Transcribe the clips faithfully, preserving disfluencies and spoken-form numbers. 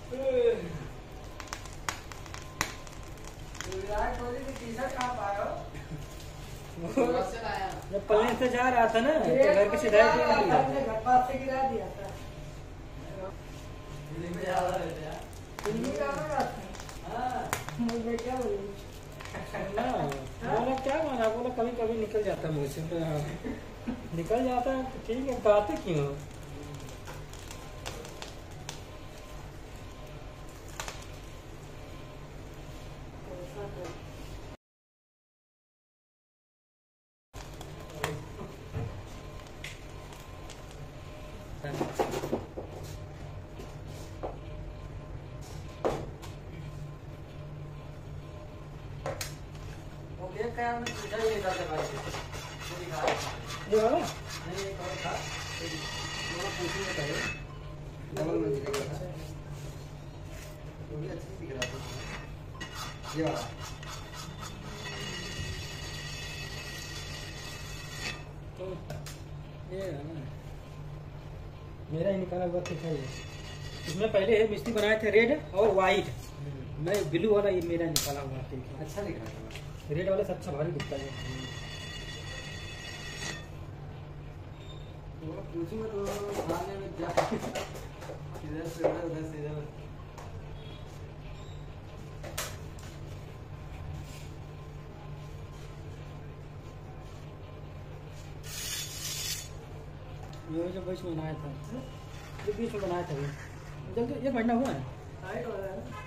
विराट कोहली की T shirt कहाँ पाए हो? जब पलने से जा रहा था ना तो घर के सीधा घर पास से गिरा दिया था। दिल्ली में जा रहा है यार। दिल्ली का हाँ मुझे क्या बोलूं? बोला क्या माना, बोला कभी कभी निकल जाता मुझ से। निकल जाता है तो ठीक है, गाते क्यों हो? ओके क्या मैं पूछा ही नहीं था भाई से। वो दिखा ये वाला नहीं एक और था। वो पूछी में पहले डबल में दिख रहा था। वो भी अच्छी दिख रहा था। ये वाला तो ये है ना, मेरा ही निकाला हुआ था ये। इसमें पहले है मिस्त्री बनाए थे रेड और वाइट, मैं ब्लू वाला ये मेरा निकाला हुआ था। अच्छा दिख रहा था। रेड वाले से अच्छा भारी दिखता है। वो पूछूंगा तो खाने में क्या इधर से उधर उधर से इधर। ये जो बीच में बनाया था, ये बीच में बनाया था, जल्दी एक महीना हुआ है। हाइट हो रहा है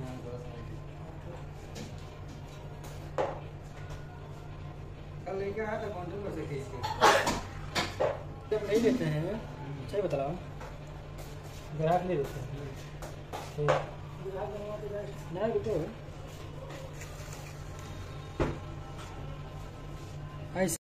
कल लेके आया था काउंटर पर से खींच के। जब नहीं लेते हैं सही बता रहा हूँ, ग्राहक नहीं देते हैं तो नहीं रुको ऐसे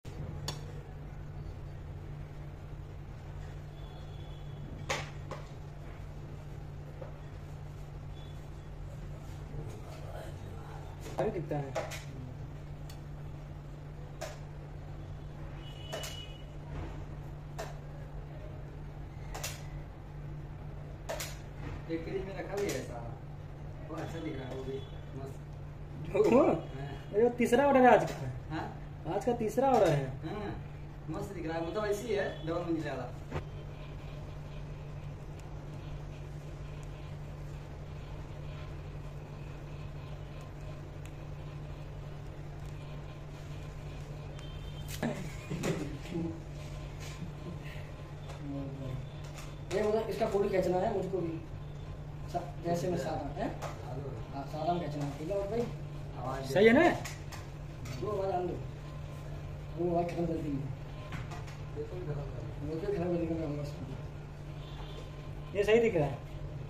दिखता है। एक फ्रिज में रखा भी है ऐसा, वो अच्छा दिख रहा है, वो भी मस्त। वो ये तीसरा ऑर्डर है आज का। हाँ आज का तीसरा ऑर्डर है। हाँ मस्त दिख रहा है, मतलब ऐसी है डबल मंजिल वाला। ये मतलब इसका फोटो खींचना है मुझको भी, जैसे मैं सादा है। हाँ सादा में खींचना है, ठीक है और भाई सही है ना। वो आवाज आन दो, वो आवाज खत्म कर दी, वो क्यों खत्म कर दी? मैं ये सही दिख रहा है,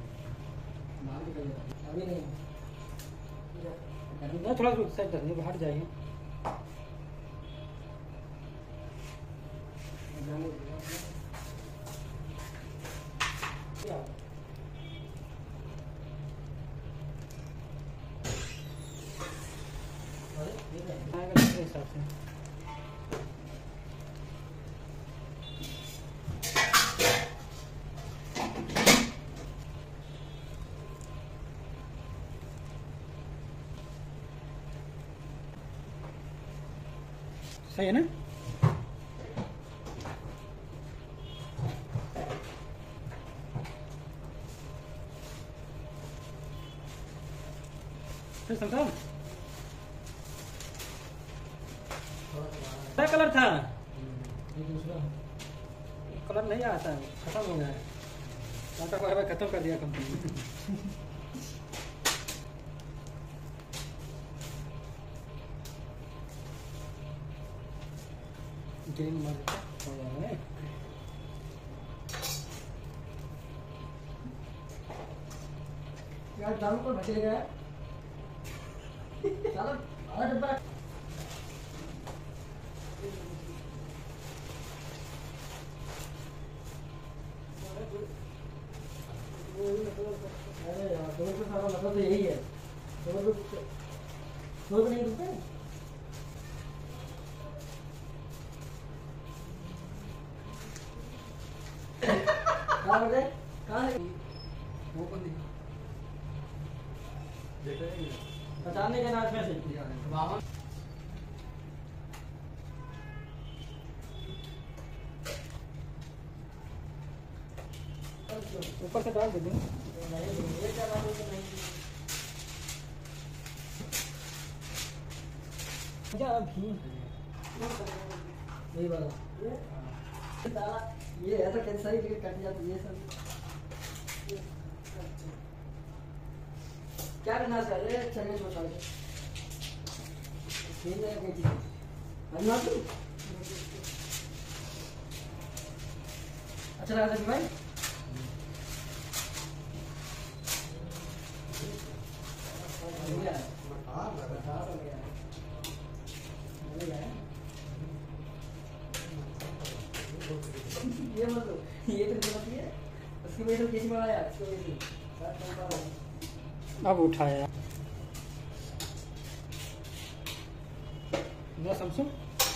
अभी नहीं थोड़ा साइड करनी, हट जाइए। हिसाब से सही है ना। फिर संसार क्या कलर था? कलर नहीं आता है, खत्म हो गया है, टाटा खत्म कर दिया कंपनी। गेम मार यार दारू को बचेगा चलो आधा डब्बा। अरे यार दो रुपये सारा मतलब तो यही है, दो रुपये दो रुपये नहीं रुपये। कहाँ है? कहाँ है? वो कौन दिखा? पचाने के नाच में से बावन ऊपर से डाल दे दूँ ये क्या बात है नहीं क्या अभी यही वाला ये ऐसा कैसे सही टिकट कट जाती है सब क्या करना है अरे चलिए छोटा तीन जगह की चीज अन्ना तू अच्छा लगा था भाई ये मतलब ये तो गलत है उसकी वजह से कैसे बनाया इसकी वजह से अब उठाया ना सैमसंग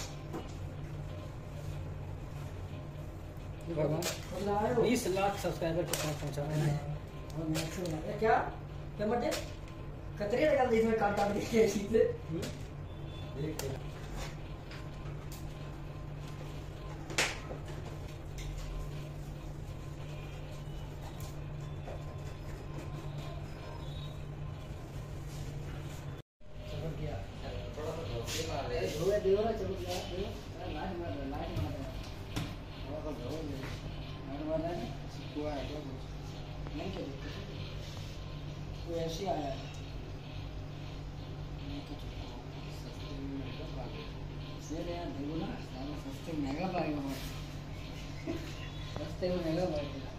भगवान बीस लाख सब्सक्राइबर के पास पहुंचा है और मैक्सिमम क्या क्या मत कतरे लगा दे इसमें काट काट के चीज से देख धोए देवरा चलो यार लाइट मार लाइट मार और को धो ले लाइट मार है हुआ है क्या नहीं चलो कोई ऐसे आया है सस्ते यार देखो ना सस्ते महंगा पाएगा सस्ते में महंगा पाएगा